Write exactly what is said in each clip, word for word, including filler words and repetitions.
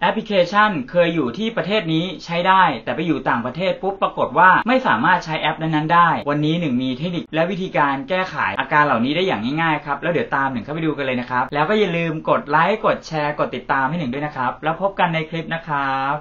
แอปพลิเคชันเคยอยู่ที่ประเทศนี้ใช้ได้แต่ไปอยู่ต่างประเทศปุ๊บปรากฏว่าไม่สามารถใช้แอปนั้นๆได้วันนี้หนึ่งมีเทคนิคและวิธีการแก้ไขอาการเหล่านี้ได้อย่างง่ายๆครับแล้วเดี๋ยวตามหนึ่งเข้าไปดูกันเลยนะครับแล้วก็อย่าลืมกดไลค์กดแชร์กดติดตามให้หนึ่งด้วยนะครับแล้วพบกันในคลิปนะครับ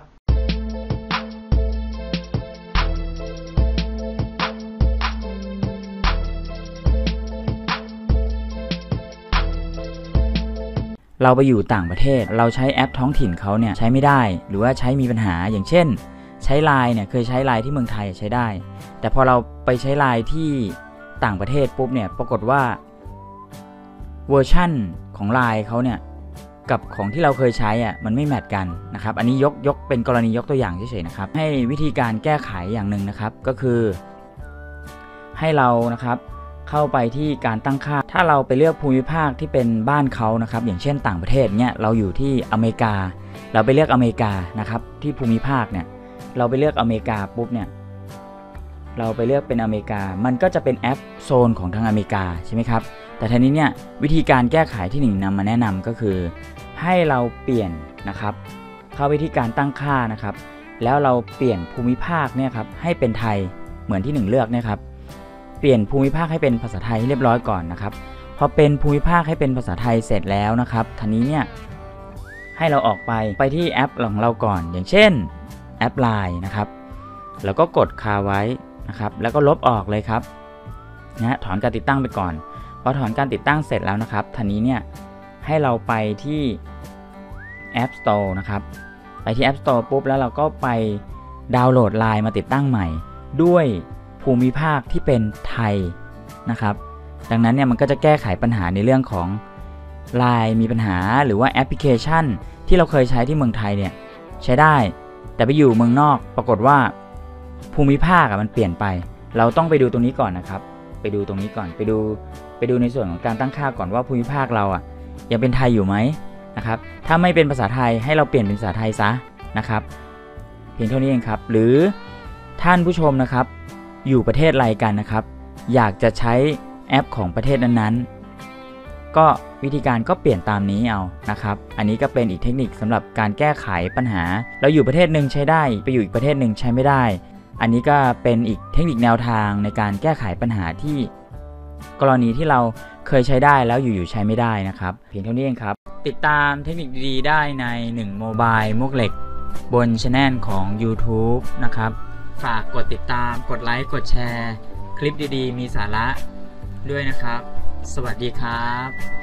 เราไปอยู่ต่างประเทศเราใช้แอปท้องถิ่นเขาเนี่ยใช้ไม่ได้หรือว่าใช้มีปัญหาอย่างเช่นใช้ ไลน์ เนี่ยเคยใช้ ไลน์ ที่เมืองไทยใช้ได้แต่พอเราไปใช้ ไลน์ ที่ต่างประเทศปุ๊บเนี่ยปรากฏว่าเวอร์ชั่นของ ไลน์ เขาเนี่ยกับของที่เราเคยใช้อ่ะมันไม่แมทกันนะครับอันนี้ยกยกเป็นกรณียกตัวอย่างเฉยๆนะครับให้วิธีการแก้ไขอย่างหนึ่งนะครับก็คือให้เรานะครับเข้าไปที่การตั้งค่าถ้าเราไปเลือกภูมิภาคที่เป็นบ้านเขานะครับอย่างเช่นต่างประเทศเนี่ยเราอยู่ที่อเมริกาเราไปเลือกอเมริกานะครับที่ภูมิภาคเนี่ยเราไปเลือกอเมริกาปุ๊บเนี่ยเราไปเลือกเป็นอเมริกามันก็จะเป็นแอปโซนของทางอเมริกาใช่ไหมครับแต่ทีนี้เนี่ยวิธีการแก้ไขที่หนึ่งนำมาแนะนำก็คือให้เราเปลี่ยนนะครับเข้าไปที่การตั้งค่านะครับแล้วเราเปลี่ยนภูมิภาคเนี่ยครับให้เป็นไทยเหมือนที่หนึ่งเลือกเนี่ยครับเปลี่ยนภูมิภาคให้เป็นภาษาไทยให้เรียบร้อยก่อนนะครับพอเป็นภูมิภาคให้เป็นภาษาไทยเสร็จแล้วนะครับทีนี้เนี่ยให้เราออกไปไปที่แอปของเราก่อนอย่างเช่นแอป ไลน์ นะครับแล้วก็กดคาไว้นะครับแล้วก็ลบออกเลยครับนะถอนการติดตั้งไปก่อนพอถอนการติดตั้งเสร็จแล้วนะครับทีนี้เนี่ยให้เราไปที่ App Store นะครับไปที่ App Store ปุ๊บแล้วเราก็ไปดาวน์โหลด ไลน์ มาติดตั้งใหม่ด้วยภูมิภาคที่เป็นไทยนะครับดังนั้นเนี่ยมันก็จะแก้ไขปัญหาในเรื่องของ ไลน์ มีปัญหาหรือว่าแอปพลิเคชันที่เราเคยใช้ที่เมืองไทยเนี่ยใช้ได้แต่ไปอยู่เมืองนอกปรากฏว่าภูมิภาคมันเปลี่ยนไปเราต้องไปดูตรงนี้ก่อนนะครับไปดูตรงนี้ก่อนไปดูไปดูในส่วนของการตั้งค่าก่อนว่าภูมิภาคเราอ่ะยังเป็นไทยอยู่ไหมนะครับถ้าไม่เป็นภาษาไทยให้เราเปลี่ยนเป็นภาษาไทยซะนะครับเพียงเท่านี้เองครับหรือท่านผู้ชมนะครับอยู่ประเทศอะไรกันนะครับอยากจะใช้แอปของประเทศนั้นๆก็วิธีการก็เปลี่ยนตามนี้เอานะครับอันนี้ก็เป็นอีกเทคนิคสำหรับการแก้ไขปัญหาเราอยู่ประเทศหนึ่งใช้ได้ไปอยู่อีกประเทศหนึ่งใช้ไม่ได้อันนี้ก็เป็นอีกเทคนิคแนวทางในการแก้ไขปัญหาที่กรณีที่เราเคยใช้ได้แล้วอยู่ๆใช้ไม่ได้นะครับเพียงเท่านี้เองครับติดตามเทคนิคดีๆได้ในหนึ่งโมบายมุกเหล็กบนช่องของ YouTube นะครับฝากกดติดตามกดไลค์กดแชร์คลิปดีๆมีสาระด้วยนะครับสวัสดีครับ